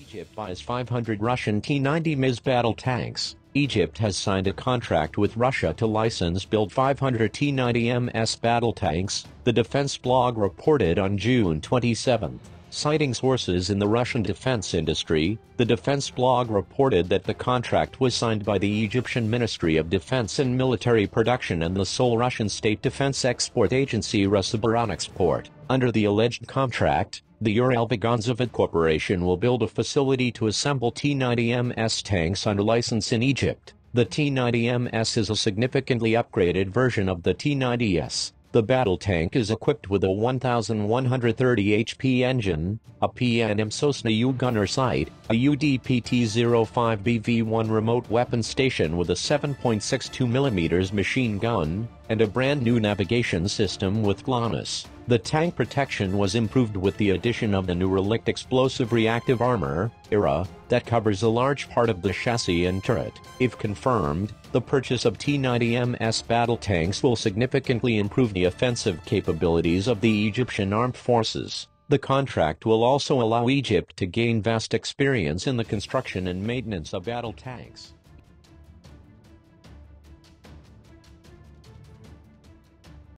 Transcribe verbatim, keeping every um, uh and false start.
Egypt buys five hundred Russian T ninety M S battle tanks. Egypt has signed a contract with Russia to license build five hundred T ninety M S battle tanks, the defense blog reported on June twenty-seventh. Citing sources in the Russian defense industry, the defense blog reported that the contract was signed by the Egyptian Ministry of Defense and Military Production and the sole Russian state defense export agency Rosaboronexport. Under the alleged contract, the Uralvagonzavod Corporation will build a facility to assemble T ninety M S tanks under license in Egypt. The T ninety M S is a significantly upgraded version of the T ninety S. The battle tank is equipped with a one thousand one hundred thirty H P engine, a P N M Sosna U gunner sight, a U D P T zero five B V one remote weapon station with a seven point six two millimeter machine gun, and a brand new navigation system with GLONASS. The tank protection was improved with the addition of the new Relict explosive reactive armor, E R A, that covers a large part of the chassis and turret. If confirmed, the purchase of T ninety M S battle tanks will significantly improve the offensive capabilities of the Egyptian armed forces. The contract will also allow Egypt to gain vast experience in the construction and maintenance of battle tanks.